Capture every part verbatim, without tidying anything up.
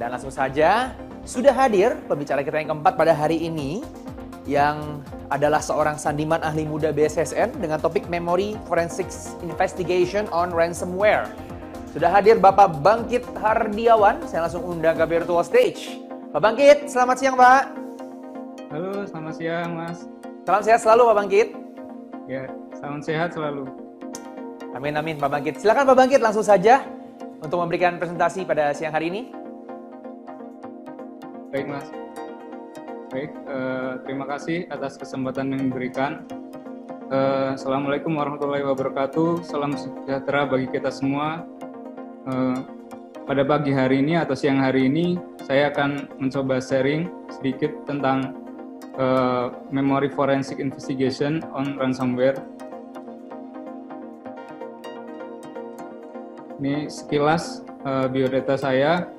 Dan langsung saja, sudah hadir pembicara kita yang keempat pada hari ini, yang adalah seorang sandiman ahli muda B S S N dengan topik Memory Forensics Investigation on Ransomware. Sudah hadir Bapak Bangkit Hardiawan, saya langsung undang ke virtual stage. Pak Bangkit, selamat siang Pak. Halo, selamat siang Mas. Salam sehat selalu Pak Bangkit. Ya, salam sehat selalu. Amin amin Pak Bangkit. Silakan Pak Bangkit langsung saja untuk memberikan presentasi pada siang hari ini. Baik Mas. Baik, eh, terima kasih atas kesempatan yang diberikan. Eh, Assalamualaikum warahmatullahi wabarakatuh. Salam sejahtera bagi kita semua. Eh, pada pagi hari ini atau siang hari ini, saya akan mencoba sharing sedikit tentang eh, Memory Forensic Investigation on Ransomware. Ini sekilas eh, biodata saya.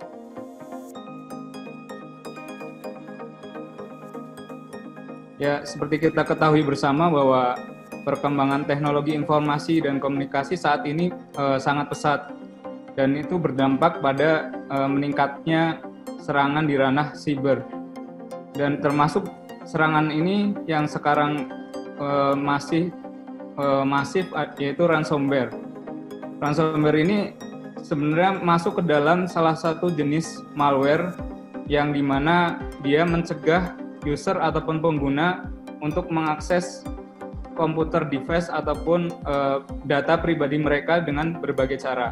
Ya, seperti kita ketahui bersama bahwa perkembangan teknologi informasi dan komunikasi saat ini e, sangat pesat, dan itu berdampak pada e, meningkatnya serangan di ranah siber. Dan termasuk serangan ini yang sekarang e, masih e, masif, yaitu ransomware. Ransomware ini sebenarnya masuk ke dalam salah satu jenis malware yang dimana dia mencegah user ataupun pengguna untuk mengakses komputer device ataupun uh, data pribadi mereka dengan berbagai cara.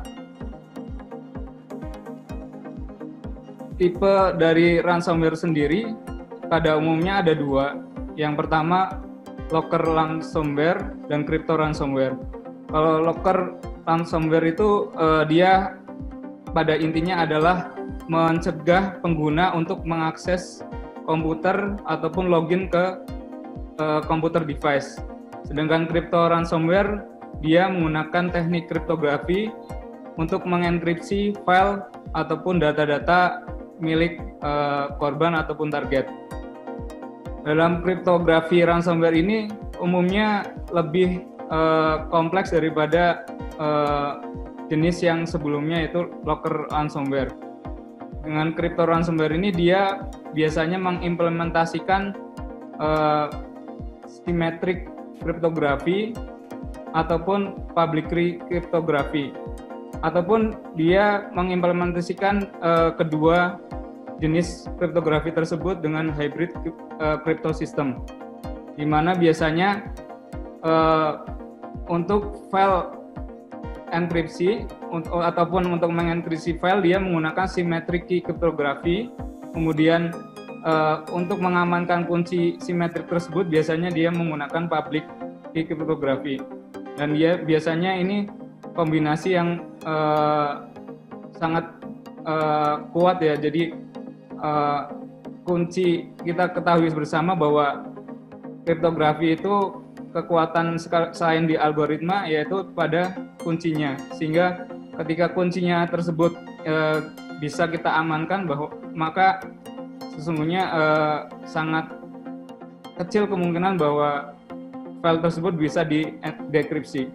Tipe dari ransomware sendiri pada umumnya ada dua. Yang pertama, locker ransomware dan crypto ransomware. Kalau locker ransomware itu uh, dia pada intinya adalah mencegah pengguna untuk mengakses komputer ataupun login ke uh, komputer device. Sedangkan crypto ransomware dia menggunakan teknik kriptografi untuk mengenkripsi file ataupun data-data milik uh, korban ataupun target. Dalam kriptografi ransomware ini umumnya lebih uh, kompleks daripada uh, jenis yang sebelumnya, yaitu locker ransomware. Dengan crypto ransomware ini dia biasanya mengimplementasikan uh, symmetric kriptografi ataupun public key kriptografi, ataupun dia mengimplementasikan uh, kedua jenis kriptografi tersebut dengan hybrid uh, crypto system, di mana biasanya uh, untuk file enkripsi untuk, ataupun untuk mengenkripsi file dia menggunakan symmetric key kriptografi. Kemudian uh, untuk mengamankan kunci simetrik tersebut biasanya dia menggunakan public key kriptografi. Dan dia biasanya ini kombinasi yang uh, sangat uh, kuat ya. Jadi uh, kunci kita ketahui bersama bahwa kriptografi itu kekuatan selain di algoritma yaitu pada kuncinya, sehingga ketika kuncinya tersebut e, bisa kita amankan, bahwa maka sesungguhnya e, sangat kecil kemungkinan bahwa file tersebut bisa di-dekripsi.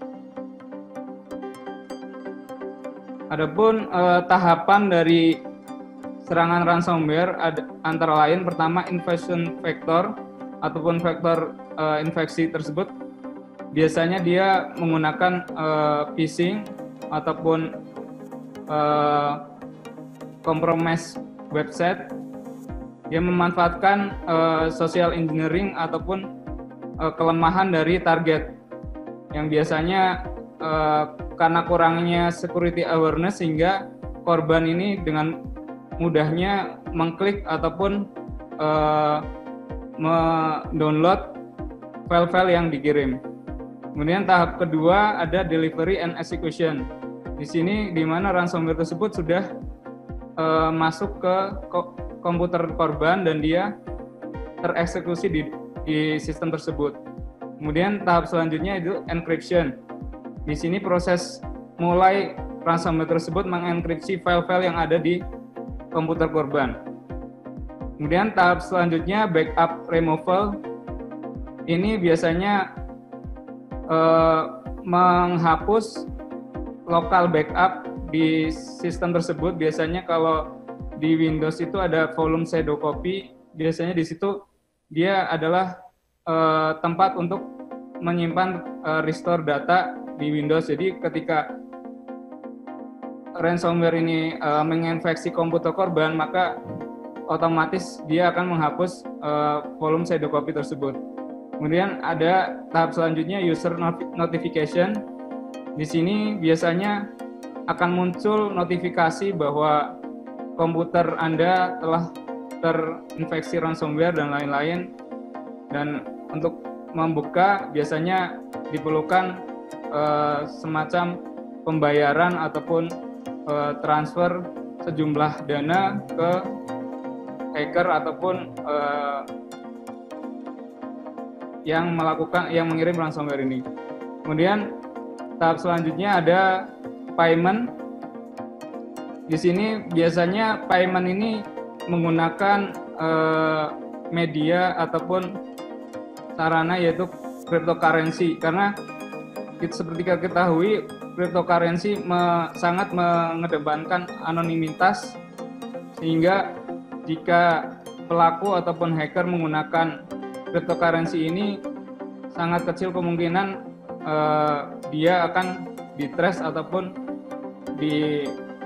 Adapun e, tahapan dari serangan ransomware ada, antara lain pertama invasion vector ataupun vektor uh, infeksi tersebut biasanya dia menggunakan uh, phishing ataupun uh, compromise website. Dia memanfaatkan uh, social engineering ataupun uh, kelemahan dari target yang biasanya uh, karena kurangnya security awareness sehingga korban ini dengan mudahnya mengklik ataupun uh, mendownload file-file yang dikirim. Kemudian tahap kedua ada delivery and execution. Di sini di mana ransomware tersebut sudah uh, masuk ke ko- komputer korban dan dia tereksekusi di, di sistem tersebut. Kemudian tahap selanjutnya itu encryption. Di sini proses mulai ransomware tersebut mengenkripsi file-file yang ada di komputer korban. Kemudian tahap selanjutnya backup removal. Ini biasanya eh, menghapus lokal backup di sistem tersebut. Biasanya kalau di Windows itu ada volume shadow copy. Biasanya di situ dia adalah uh, tempat untuk menyimpan uh, restore data di Windows. Jadi ketika ransomware ini uh, menginfeksi komputer korban, maka otomatis dia akan menghapus uh, volume shadow copy tersebut. Kemudian ada tahap selanjutnya user notification. Di sini biasanya akan muncul notifikasi bahwa komputer Anda telah terinfeksi ransomware dan lain-lain. Dan untuk membuka biasanya diperlukan uh, semacam pembayaran ataupun uh, transfer sejumlah dana ke hacker ataupun uh, yang melakukan yang mengirim ransomware ini. Kemudian tahap selanjutnya ada payment. Di sini biasanya payment ini menggunakan uh, media ataupun sarana yaitu cryptocurrency, karena kita, seperti kita ketahui cryptocurrency me, sangat mengedepankan anonimitas, sehingga jika pelaku ataupun hacker menggunakan cryptocurrency ini sangat kecil kemungkinan uh, dia akan di-trace ataupun di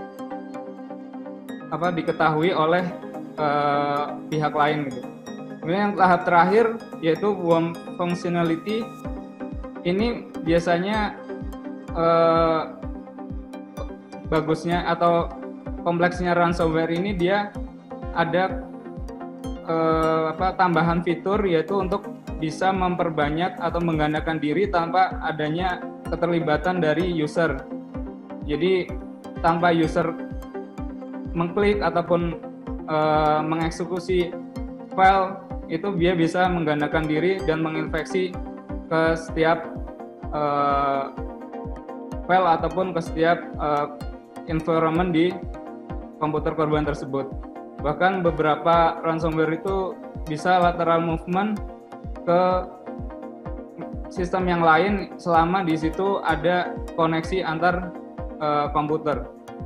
apa diketahui oleh uh, pihak lain gitu. Kemudian yang tahap terakhir yaitu worm functionality. Ini biasanya uh, bagusnya atau kompleksnya ransomware ini dia ada Uh, apa tambahan fitur, yaitu untuk bisa memperbanyak atau menggandakan diri tanpa adanya keterlibatan dari user. Jadi tanpa user mengklik ataupun uh, mengeksekusi file, itu dia bisa menggandakan diri dan menginfeksi ke setiap uh, file ataupun ke setiap uh, environment di komputer korban tersebut. Bahkan beberapa ransomware itu bisa lateral movement ke sistem yang lain selama di situ ada koneksi antar uh, komputer.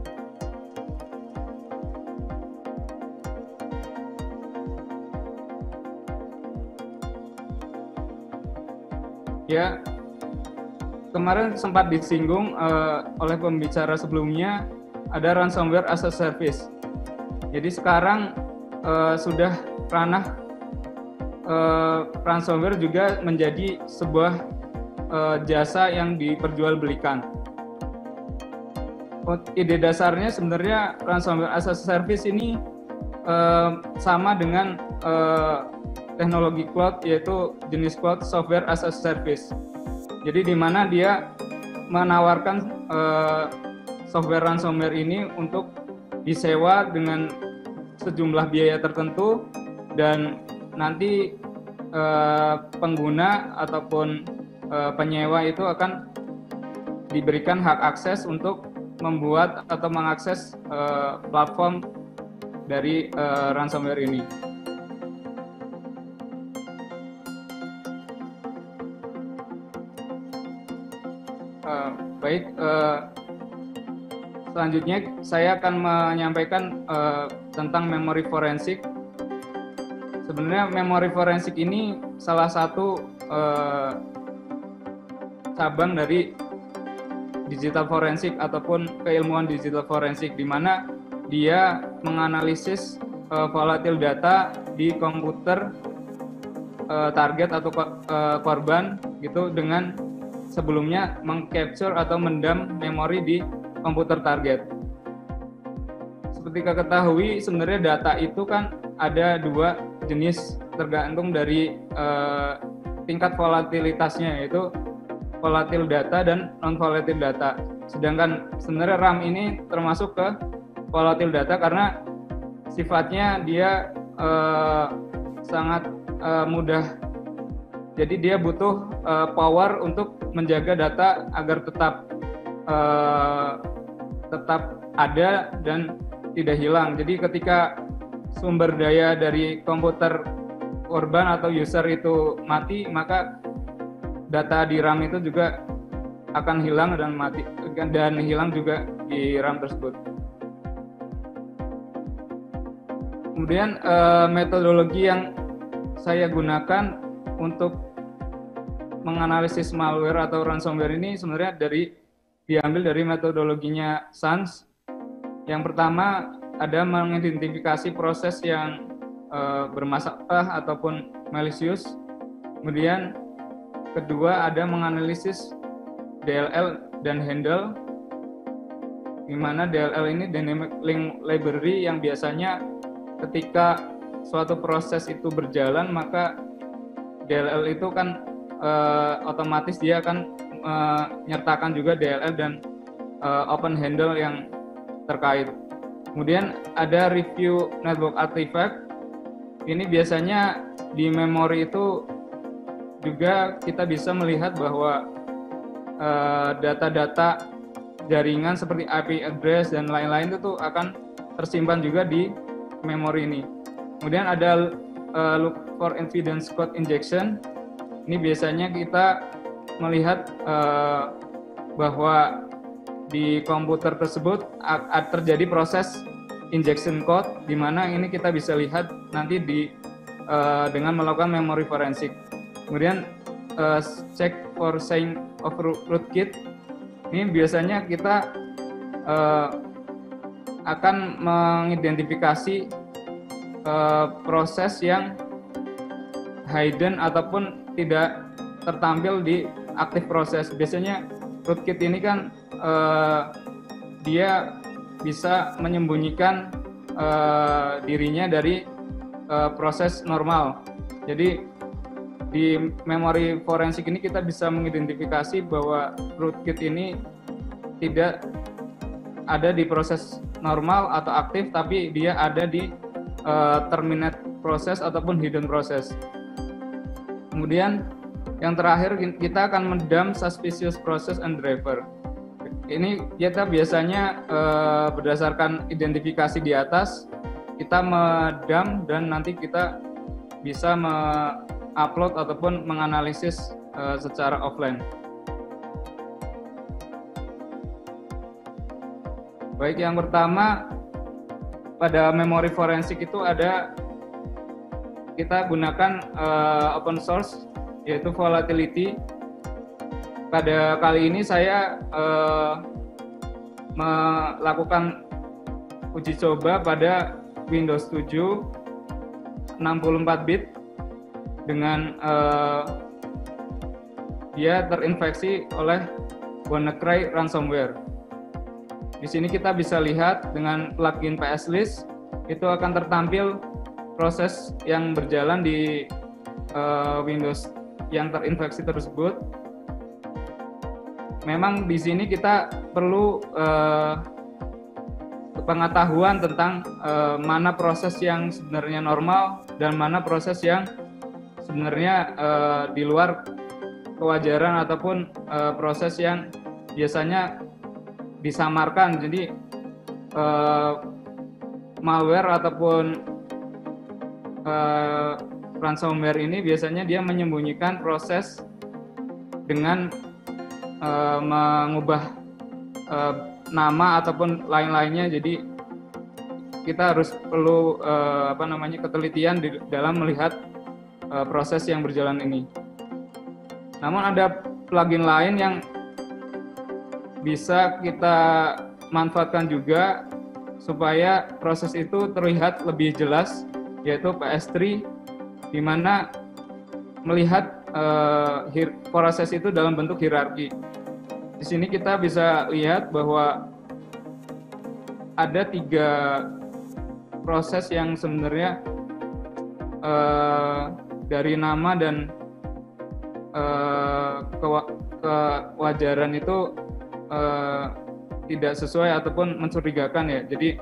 Ya, kemarin sempat disinggung uh, oleh pembicara sebelumnya, ada ransomware as a service. Jadi sekarang uh, sudah ranah uh, ransomware juga menjadi sebuah uh, jasa yang diperjualbelikan. Ide dasarnya sebenarnya ransomware as a service ini uh, sama dengan uh, teknologi cloud, yaitu jenis cloud software as a service. Jadi di mana dia menawarkan uh, software ransomware ini untuk disewa dengan sejumlah biaya tertentu, dan nanti eh, pengguna ataupun eh, penyewa itu akan diberikan hak akses untuk membuat atau mengakses eh, platform dari eh, ransomware ini. Eh, baik. Eh, Selanjutnya saya akan menyampaikan uh, tentang memori forensik. Sebenarnya memori forensik ini salah satu uh, cabang dari digital forensik ataupun keilmuan digital forensik, di mana dia menganalisis uh, volatile data di komputer uh, target atau uh, korban gitu, dengan sebelumnya mengcapture atau mendam memori di komputer target. Seperti kita ketahui, sebenarnya data itu kan ada dua jenis tergantung dari uh, tingkat volatilitasnya, yaitu volatile data dan non volatile data. Sedangkan sebenarnya RAM ini termasuk ke volatile data karena sifatnya dia uh, sangat uh, mudah. Jadi dia butuh uh, power untuk menjaga data agar tetap uh, tetap ada dan tidak hilang. Jadi ketika sumber daya dari komputer korban atau user itu mati, maka data di RAM itu juga akan hilang dan mati, dan hilang juga di RAM tersebut. Kemudian uh, metodologi yang saya gunakan untuk menganalisis malware atau ransomware ini sebenarnya dari diambil dari metodologinya S A N S. Yang pertama ada mengidentifikasi proses yang uh, bermasalah ataupun malicious. Kemudian kedua ada menganalisis D L L dan handle, di mana D L L ini dynamic link library yang biasanya ketika suatu proses itu berjalan maka D L L itu kan uh, otomatis dia akan menyertakan uh, juga D L L dan uh, open handle yang terkait. Kemudian ada review network artifact. Ini biasanya di memori itu juga kita bisa melihat bahwa uh, data-data jaringan seperti I P address dan lain-lain itu akan tersimpan juga di memori ini. Kemudian ada uh, look for evidence code injection. Ini biasanya kita melihat uh, bahwa di komputer tersebut terjadi proses injection code, di mana ini kita bisa lihat nanti di uh, dengan melakukan memory forensik. Kemudian uh, check for sign of rootkit. Ini biasanya kita uh, akan mengidentifikasi uh, proses yang hidden ataupun tidak tertampil di aktif proses. Biasanya rootkit ini kan uh, dia bisa menyembunyikan uh, dirinya dari uh, proses normal. Jadi di memori forensik ini kita bisa mengidentifikasi bahwa rootkit ini tidak ada di proses normal atau aktif, tapi dia ada di uh, terminate proses ataupun hidden proses. Kemudian yang terakhir kita akan mendump suspicious process and driver. Ini kita biasanya uh, berdasarkan identifikasi di atas, kita mendump dan nanti kita bisa me-upload ataupun menganalisis uh, secara offline. Baik, yang pertama pada memori forensik itu ada kita gunakan uh, open source yaitu volatility. Pada kali ini saya uh, melakukan uji coba pada Windows tujuh enam puluh empat bit dengan uh, dia terinfeksi oleh WannaCry ransomware. Di sini kita bisa lihat dengan plugin pslist itu akan tertampil proses yang berjalan di uh, Windows yang terinfeksi tersebut. Memang di sini kita perlu uh, pengetahuan tentang uh, mana proses yang sebenarnya normal dan mana proses yang sebenarnya uh, di luar kewajaran ataupun uh, proses yang biasanya disamarkan. Jadi uh, malware ataupun uh, ransomware ini biasanya dia menyembunyikan proses dengan uh, mengubah uh, nama ataupun lain-lainnya. Jadi kita harus perlu uh, apa namanya ketelitian di dalam melihat uh, proses yang berjalan ini. Namun ada plugin lain yang bisa kita manfaatkan juga supaya proses itu terlihat lebih jelas, yaitu P S tiga, di mana melihat uh, proses itu dalam bentuk hierarki. Di sini kita bisa lihat bahwa ada tiga proses yang sebenarnya uh, dari nama dan uh, kewajaran itu uh, tidak sesuai ataupun mencurigakan ya. Jadi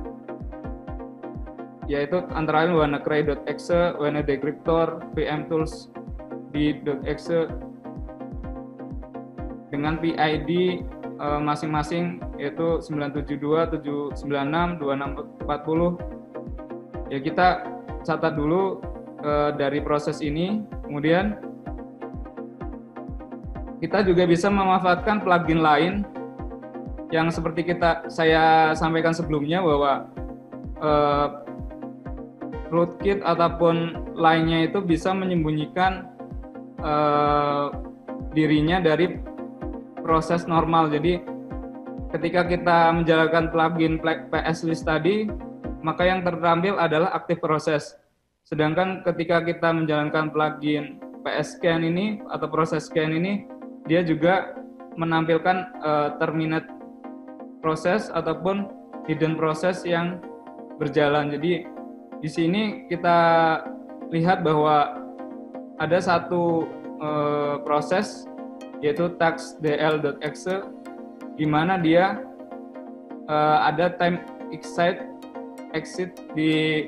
yaitu antara lain WannaCry.exe, WannaDecryptor, V M Tools di.exe dengan P I D uh, masing-masing yaitu sembilan tujuh dua, tujuh sembilan enam, dua enam empat nol. Ya kita catat dulu uh, dari proses ini. Kemudian kita juga bisa memanfaatkan plugin lain yang seperti kita saya sampaikan sebelumnya bahwa uh, rootkit ataupun lainnya itu bisa menyembunyikan uh, dirinya dari proses normal. Jadi ketika kita menjalankan plugin P S List tadi, maka yang tertampil adalah active process. Sedangkan ketika kita menjalankan plugin P S Scan ini atau proses scan ini, dia juga menampilkan uh, terminate proses ataupun hidden process yang berjalan. Jadi di sini kita lihat bahwa ada satu uh, proses yaitu tax.dl.exe di mana dia uh, ada time exit exit di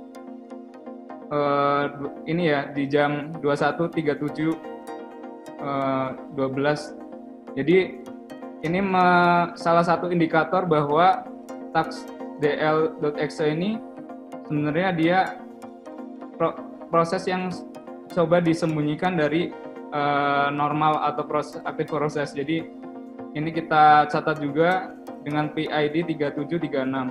uh, ini ya di jam dua puluh satu tiga puluh tujuh dua belas. Jadi ini me, salah satu indikator bahwa tax.dl.exe ini sebenarnya dia pro, proses yang coba disembunyikan dari uh, normal atau proses active proses. Jadi ini kita catat juga dengan P I D tiga tujuh tiga enam.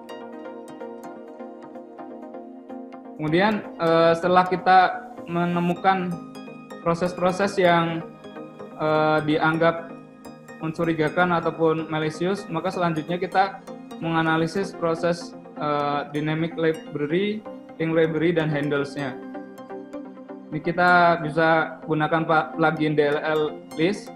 Kemudian uh, setelah kita menemukan proses-proses yang uh, dianggap mencurigakan ataupun malicious, maka selanjutnya kita menganalisis proses uh, dynamic library, link library, dan handles-nya. Ini kita bisa gunakan plugin D L L list.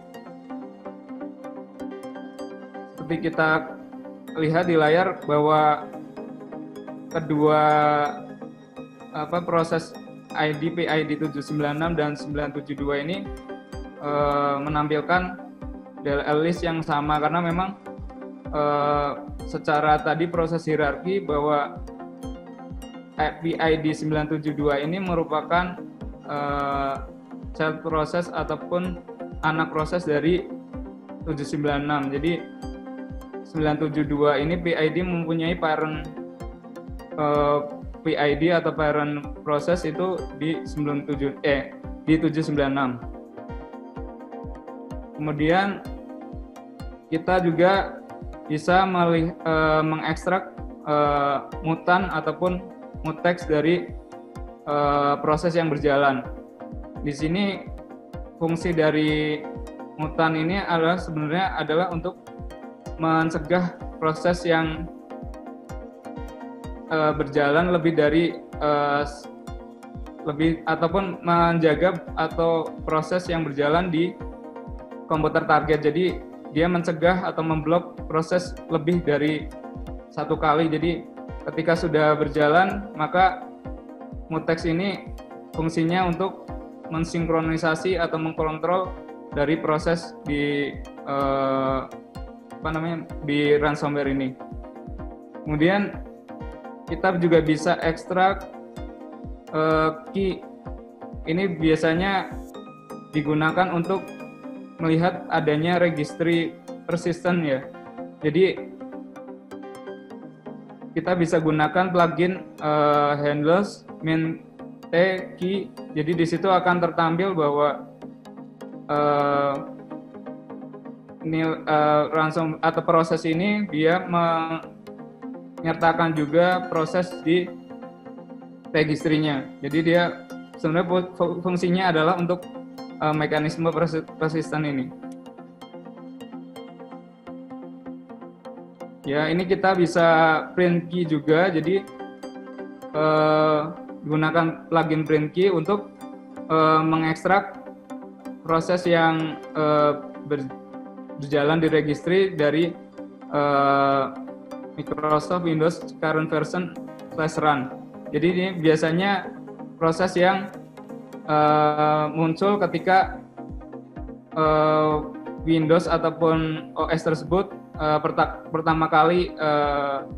Seperti kita lihat di layar bahwa kedua apa proses I D P I D tujuh sembilan enam dan sembilan tujuh dua ini uh, menampilkan D L L list yang sama, karena memang uh, secara tadi proses hierarki bahwa P I D sembilan tujuh dua ini merupakan uh, child proses ataupun anak proses dari tujuh sembilan enam. Jadi sembilan tujuh dua ini P I D mempunyai parent uh, P I D atau parent proses itu di sembilan tujuh eh di tujuh sembilan enam. Kemudian kita juga bisa melih, e, mengekstrak e, mutan ataupun mutex dari e, proses yang berjalan. Di sini fungsi dari mutan ini adalah sebenarnya adalah untuk mencegah proses yang e, berjalan lebih dari e, lebih ataupun menjaga atau proses yang berjalan di komputer target. Jadi dia mencegah atau memblok proses lebih dari satu kali. Jadi ketika sudah berjalan, maka mutex ini fungsinya untuk mensinkronisasi atau mengkontrol dari proses di eh, apa namanya di ransomware ini. Kemudian kita juga bisa ekstrak eh, key. Ini biasanya digunakan untuk melihat adanya registry persistent ya. Jadi kita bisa gunakan plugin uh, handles min t key. Jadi di situ akan tertampil bahwa uh, nil, uh, ransom atau proses ini dia menyertakan juga proses di registrinya. Jadi dia sebenarnya fungsinya adalah untuk Uh, mekanisme persisten ini. Ya, ini kita bisa print key juga. Jadi uh, gunakan plugin print key untuk uh, mengekstrak proses yang uh, berjalan di registry dari uh, Microsoft Windows current version slash run. Jadi ini biasanya proses yang Uh, muncul ketika uh, Windows ataupun O S tersebut uh, perta- pertama kali uh,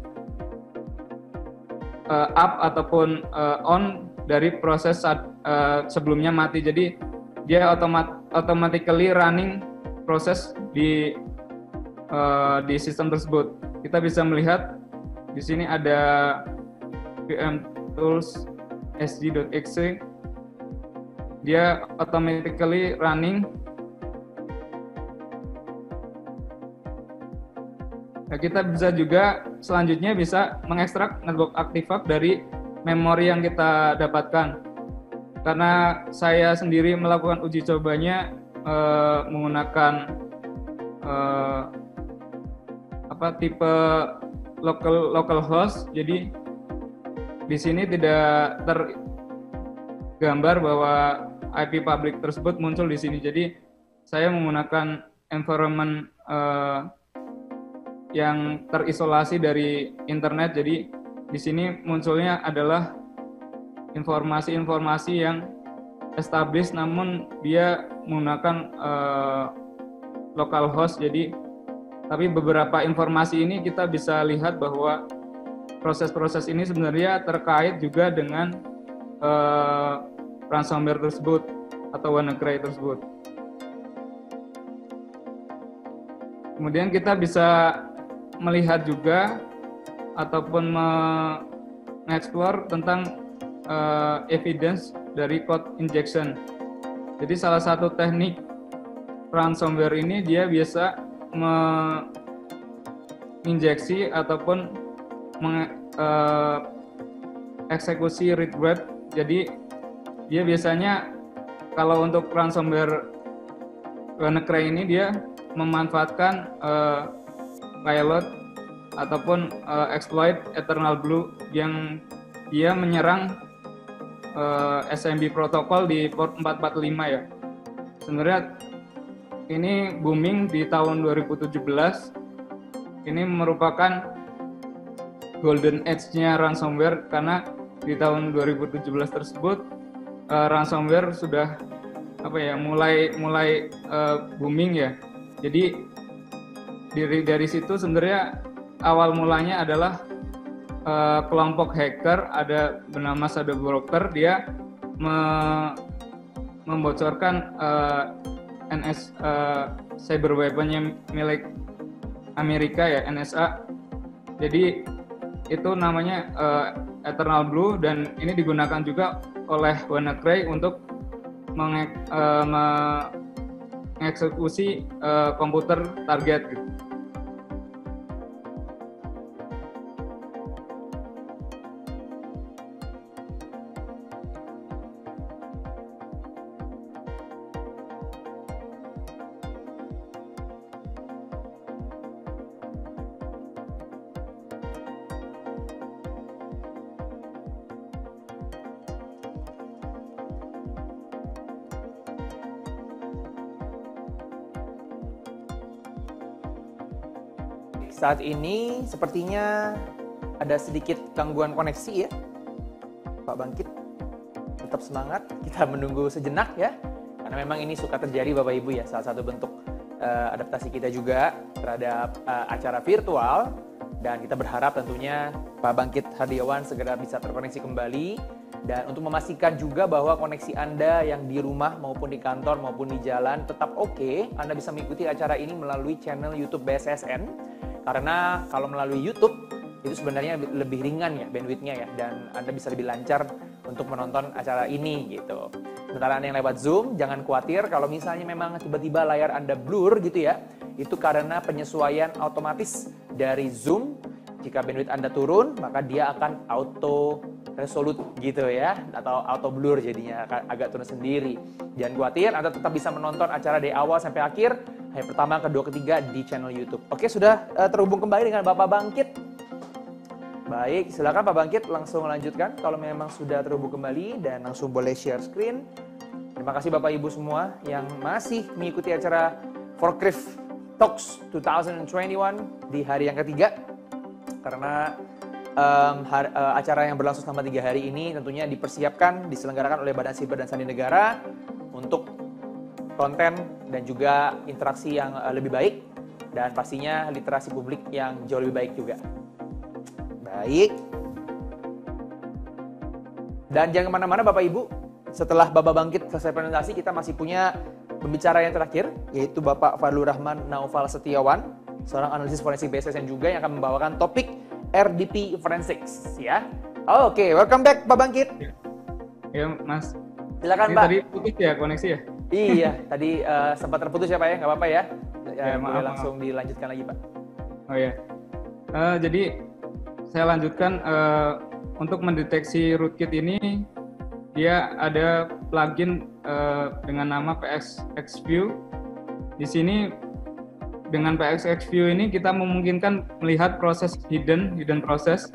uh, up ataupun uh, on dari proses saat, uh, sebelumnya mati. Jadi dia automat- automatically running proses di uh, di sistem tersebut. Kita bisa melihat di sini ada vmtools s g dot e x e. Dia automatically running. Nah, kita bisa juga selanjutnya bisa mengekstrak network artifact dari memori yang kita dapatkan. Karena saya sendiri melakukan uji cobanya uh, menggunakan uh, apa tipe local local host. Jadi di sini tidak tergambar bahwa I P public tersebut muncul di sini. Jadi saya menggunakan environment uh, yang terisolasi dari internet. Jadi di sini munculnya adalah informasi-informasi yang established, namun dia menggunakan uh, localhost. Jadi tapi beberapa informasi ini kita bisa lihat bahwa proses-proses ini sebenarnya terkait juga dengan uh, ransomware tersebut atau WannaCry tersebut. Kemudian kita bisa melihat juga ataupun mengeksplor tentang uh, evidence dari code injection. Jadi salah satu teknik ransomware ini dia biasa menginjeksi ataupun mengeksekusi uh, read write. Jadi dia biasanya kalau untuk ransomware WannaCry ini dia memanfaatkan uh, payload ataupun uh, exploit Eternal Blue yang dia menyerang uh, S M B protokol di port empat empat lima ya. Sebenarnya ini booming di tahun dua ribu tujuh belas. Ini merupakan golden age-nya ransomware karena di tahun dua ribu tujuh belas tersebut uh, ransomware sudah apa ya mulai mulai uh, booming ya. Jadi dari dari situ sebenarnya awal mulanya adalah uh, kelompok hacker ada bernama Shadow Broker. Dia me, membocorkan uh, N S uh, cyber weaponnya milik Amerika ya, N S A. Jadi itu namanya uh, Eternal Blue dan ini digunakan juga oleh WannaCry untuk menge, uh, mengeksekusi uh, komputer target gitu. Saat ini sepertinya ada sedikit gangguan koneksi ya, Pak Bangkit. Tetap semangat, kita menunggu sejenak ya, karena memang ini suka terjadi Bapak Ibu ya, salah satu bentuk uh, adaptasi kita juga terhadap uh, acara virtual, dan kita berharap tentunya Pak Bangkit Hardiawan segera bisa terkoneksi kembali. Dan untuk memastikan juga bahwa koneksi Anda yang di rumah maupun di kantor maupun di jalan tetap oke, okay, Anda bisa mengikuti acara ini melalui channel YouTube B S S N. Karena kalau melalui YouTube itu sebenarnya lebih ringan ya bandwidth-nya ya, dan Anda bisa lebih lancar untuk menonton acara ini gitu. Sementara Anda yang lewat Zoom, jangan khawatir kalau misalnya memang tiba-tiba layar Anda blur gitu ya, itu karena penyesuaian otomatis dari Zoom. Jika bandwidth Anda turun, maka dia akan auto resolute gitu ya, atau auto blur jadinya agak turun sendiri. Jangan khawatir, Anda tetap bisa menonton acara dari awal sampai akhir, hari pertama, kedua, ketiga di channel YouTube. Oke, sudah uh, terhubung kembali dengan Bapak Bangkit. Baik, silakan Pak Bangkit langsung lanjutkan kalau memang sudah terhubung kembali dan langsung boleh share screen. Terima kasih Bapak Ibu semua yang masih mengikuti acara Forklift Talks dua ribu dua puluh satu di hari yang ketiga. Karena um, har, uh, acara yang berlangsung selama tiga hari ini tentunya dipersiapkan, diselenggarakan oleh Badan Siber dan Sandi Negara untuk konten dan juga interaksi yang uh, lebih baik, dan pastinya literasi publik yang jauh lebih baik juga. Baik. Dan jangan kemana-mana Bapak Ibu, setelah Bapak Bangkit selesai presentasi, kita masih punya pembicara yang terakhir, yaitu Bapak Fadlur Rahman Naufal Setiawan, seorang analisis forensik B S S N juga yang akan membawakan topik R D P Forensics ya. Oh, Oke, okay. Welcome back Pak Bangkit. Ya Mas. Silakan Ini Pak. Tadi putus ya koneksi ya? Iya, tadi uh, sempat terputus ya Pak ya, nggak apa-apa ya. Ya, ya maaf, langsung maaf. dilanjutkan lagi Pak. Oh ya. Uh, jadi saya lanjutkan uh, untuk mendeteksi rootkit ini dia ada plugin uh, dengan nama P X X View. Di sini dengan P X X View ini kita memungkinkan melihat proses hidden hidden process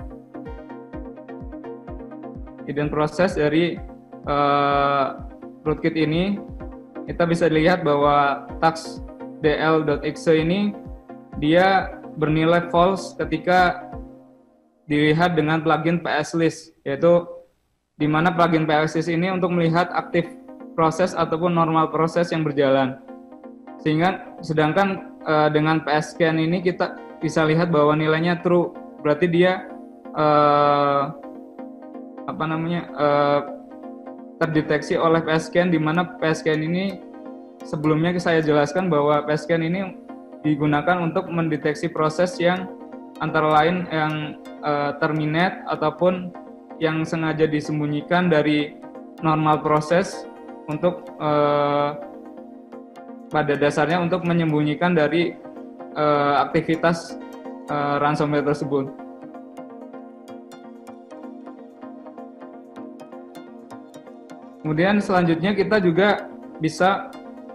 hidden process dari uh, rootkit ini. Kita bisa lihat bahwa task dl.exe ini dia bernilai false ketika dilihat dengan plugin pslist, yaitu di mana plugin pslist ini untuk melihat aktif proses ataupun normal proses yang berjalan. Sehingga sedangkan uh, dengan pscan ini kita bisa lihat bahwa nilainya true, berarti dia uh, apa namanya uh, terdeteksi oleh pscan, di mana pscan ini sebelumnya saya jelaskan bahwa pscan ini digunakan untuk mendeteksi proses yang antara lain yang uh, terminate ataupun yang sengaja disembunyikan dari normal proses untuk uh, pada dasarnya untuk menyembunyikan dari uh, aktivitas uh, ransomware tersebut. Kemudian selanjutnya kita juga bisa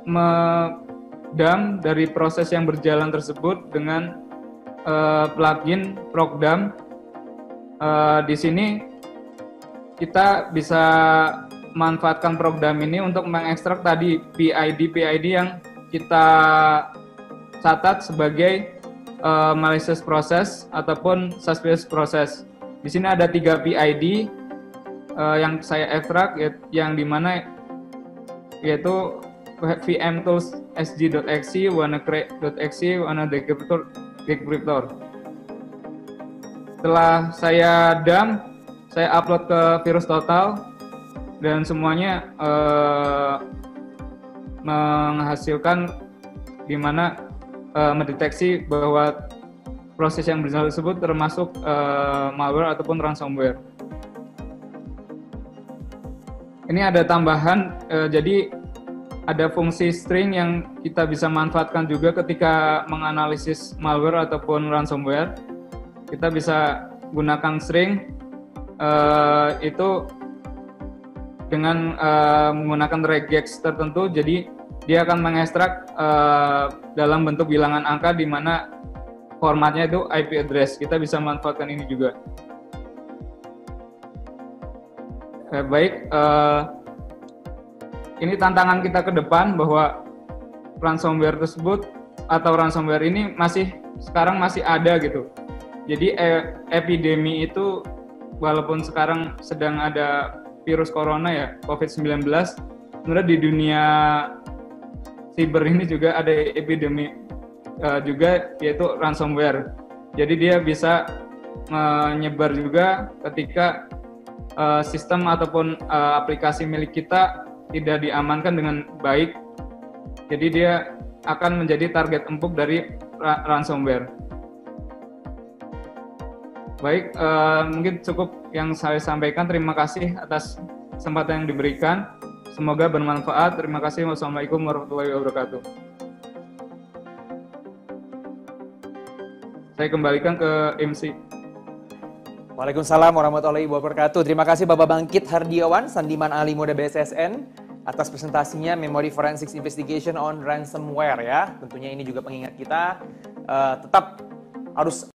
medam dari proses yang berjalan tersebut dengan Uh, plugin Procdam. Uh, di sini kita bisa manfaatkan Procdam ini untuk mengekstrak tadi P I D P I D yang kita catat sebagai uh, malicious process ataupun suspicious process. Di sini ada tiga P I D uh, yang saya ekstrak, yang dimana yaitu vmtools sg.exe, wannacrack.exe, wannadecryptor. Setelah saya dump, saya upload ke Virus Total dan semuanya eh, menghasilkan di mana eh, mendeteksi bahwa proses yang berjalan tersebut termasuk eh, malware ataupun ransomware. Ini ada tambahan, eh, jadi ada fungsi string yang kita bisa manfaatkan juga ketika menganalisis malware ataupun ransomware. Kita bisa gunakan string uh, itu dengan uh, menggunakan regex tertentu, jadi dia akan mengekstrak uh, dalam bentuk bilangan angka di mana formatnya itu I P address. Kita bisa manfaatkan ini juga. Eh, baik, uh, ini tantangan kita ke depan bahwa ransomware tersebut atau ransomware ini masih sekarang masih ada gitu. Jadi e, epidemi itu walaupun sekarang sedang ada virus corona ya, covid sembilan belas, sebenarnya di dunia cyber ini juga ada epidemi e, juga, yaitu ransomware. Jadi dia bisa menyebar juga ketika e, sistem ataupun e, aplikasi milik kita tidak diamankan dengan baik, jadi dia akan menjadi target empuk dari ransomware. Baik, uh, mungkin cukup yang saya sampaikan. Terima kasih atas kesempatan yang diberikan. Semoga bermanfaat. Terima kasih. Wassalamualaikum warahmatullahi wabarakatuh. Saya kembalikan ke M C. Waalaikumsalam warahmatullahi wabarakatuh. Terima kasih Bapak Bangkit Hardiawan, Sandiman Ahli Muda B S S N, atas presentasinya Memory Forensics Investigation on Ransomware ya. Tentunya ini juga pengingat kita uh, tetap harus